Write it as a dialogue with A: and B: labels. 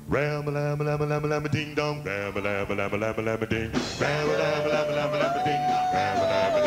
A: Ram a lam a lam a lam a lam a ding dong. Ram a lam a lam a lam a lam a ding. Ram a lam a lam a lam a lam a ding. Ram a lam